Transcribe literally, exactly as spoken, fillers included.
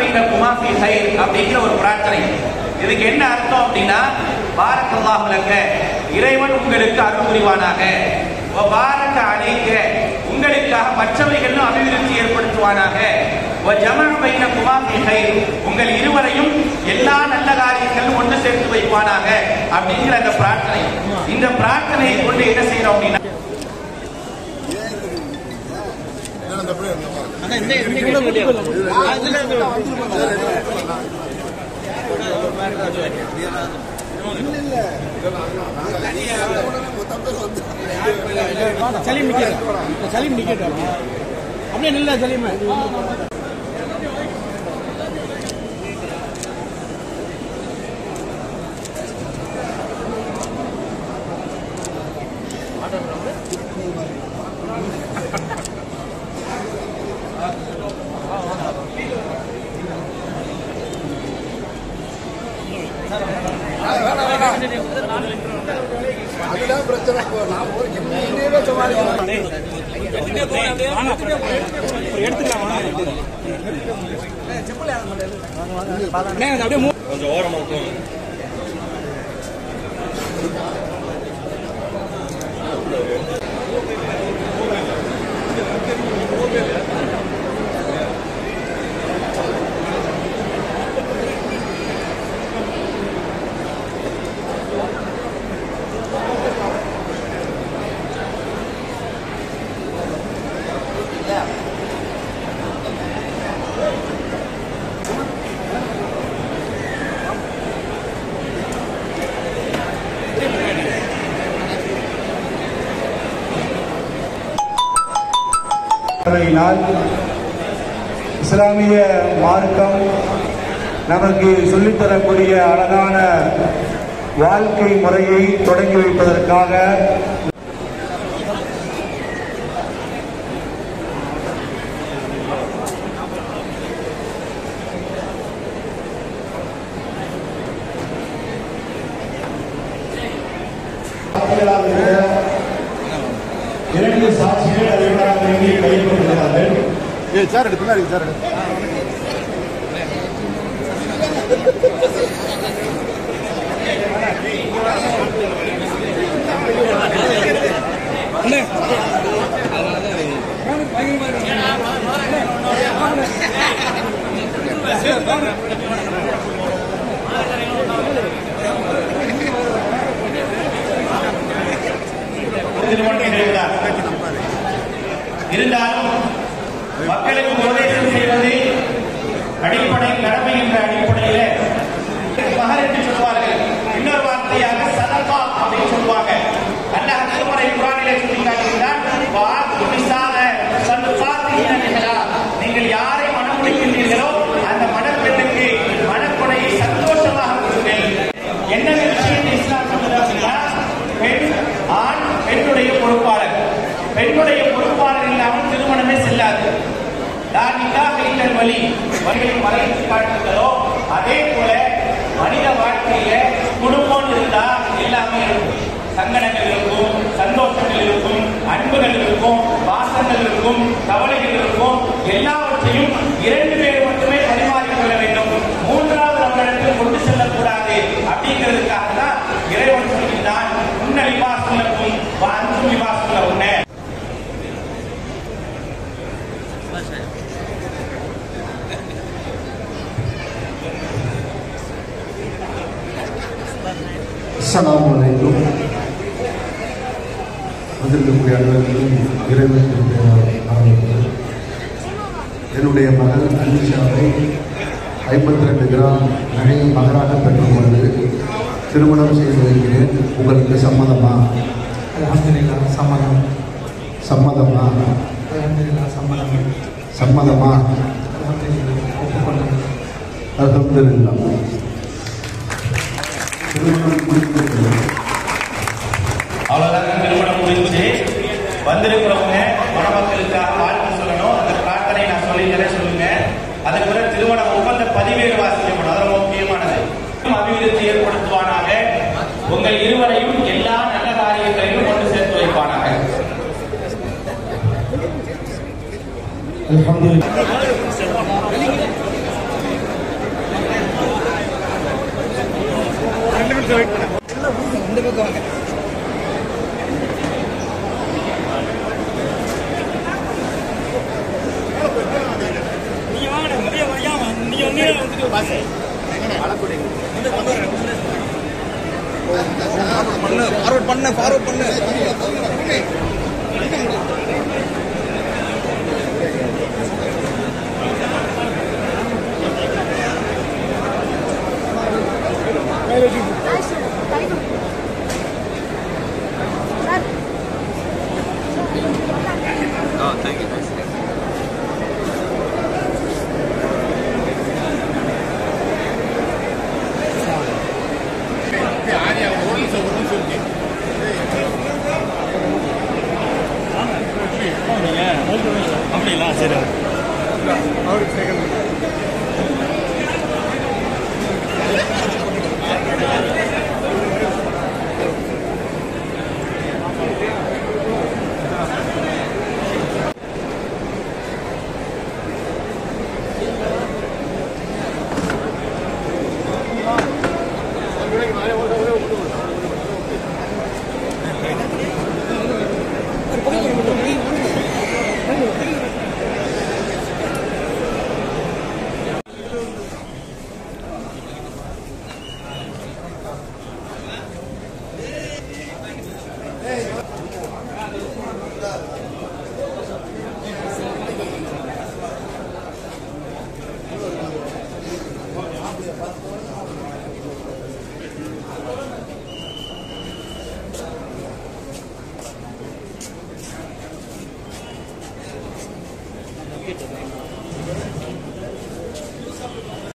பைனகுமா ஃபீ கைர் அப்படிங்கிற ஒரு பிரார்த்தனை. இதுக்கு என்ன அர்த்தம் அப்படின்னா, பாரக்கல்லாஹு லக்க, இறைவன் உங்களுக்கு அருள் புரிவானாக, வ பாரக அலைக, உங்களுக்காக மற்றவைகளும் அபிவிருத்தி ஏற்படுத்துவானாக, வ ஜமஅ பைனகுமா ஃபீ கைர், உங்கள் இருவரையும் எல்லா நல்ல காரியங்களும் ஒன்று சேர்த்து வைப்பானாக அப்படிங்கிற அந்த பிரார்த்தனை. இந்த பிரார்த்தனையை கொண்டு என்ன செய்யறோம் அப்படின்னா, சலீம் நிக்கேட் சலீம் நிக்கேட் அப்படியே நில்ல சலீம். அதுதான் பிரச்சனை. கொஞ்சம் ஓரமா இஸ்லாமிய மார்க்கம் நமக்கு சொல்லித்தரக்கூடிய அழகான வாழ்க்கை முறையை தொடங்கி வைப்பதற்காக இரண்டு சாட்சிகள் அதிகமாக கைப்பற்றுகிறார்கள். சார் எடுத்து சார் இருந்தாலும் மக்களுக்கு உபதேசம் செய்வது அடிப்படை கடமை என்ற அடிப்படையில் மகர் என்று சொல்வார்கள். இன்னொரு வார்த்தையாக சதகா அப்படின்னு சொல்லுவாங்க. அல்லாஹ் திருமறை குர்ஆனிலே சொல்லி காட்டுகிறார், நீங்கள் யாரை மனம் முடிக்கின்றீர்களோ அந்த மணப்பெண்ணுக்கு மணக்கொடையை சந்தோஷமாக கொடுங்கள். என்ன விஷயத்தை இஸ்லாம் சொல்லுது அப்படின்னா, பெண் ஆண் பெண்ணுடைய பொறுப்பாளர், பெண்ணுடைய பொறுப்பாளர் இல்லாமல் திருமணமே செல்லாது. வழி வழியை மறைத்து காட்டுகிறதோ அதே போல மனித வாழ்க்கையில குடும்பம் இருந்தா எல்லாமே இருக்கும். சங்கடங்கள் இருக்கும், சந்தோஷங்கள் இருக்கும், அன்புகள் இருக்கும், பாசங்கள் இருக்கும், கவலைகள் இருக்கும். எல்லாவற்றையும் இரண்டு பேர் மட்டுமே பரிமாறிக்கொள்ள வேண்டும். மூன்றாவது நம்மிடத்தில் கொண்டு செல்லக்கூடாது. அப்படிங்கிறதுக்காக தான் இறைவன் சொல்கிறான், உன்ன லிபாசுலக்கும் அன்பு லிபாசுல உன்ன. அஸ்ஸலாமு அலைக்கும். வந்திருக்கக்கூடிய அலுவலர்களும் இறைவனுடைய ஆரம்பித்தது. என்னுடைய மகள் அனிஷாவை ஐம்பத்தி ரெண்டு கிராம் நகையை மகராக பெற்றுக்கொண்டு திருமணம் செய்து வைக்கிறேன். உங்களுக்கு சம்மதமா? அல்ஹம்துலில்லாஹ். சம்மதம். சம்மதமா? அல்ஹம்துலில்லாஹ். சம்மதம். சம்மதமா? அல்ஹம்துலில்லாஹ். ஒப்புக்கொள்ளுங்கள். அல்ஹம்துலில்லாஹ். திருமணம் முடிந்து அவ்வளவுதான். திருமணம் முடிஞ்சு வந்திருக்கிறவங்க மணமக்களுக்காக வாழ்த்து சொல்லணும். அந்த பிரார்த்தனை நான் சொல்லிக்கிறேன், சொல்லுங்க. அதுக்கு பிறகு திருமண ஒப்பந்த பதிவேடு வாசிக்கப்படும். அது முக்கியமானது. அபிவிருத்தி ஏற்படுத்துவானாக, உங்கள் இருவரையும் எல்லா நல்ல காரியங்களையும் கொண்டு சேர்த்து வைப்பானாக. அல்ஹம்துலில்லாஹ். பாஸ் பண்ணு ஃபார்வர்ட் பண்ணு ஃபார்வர்ட் பண்ணு கையில் வச்சு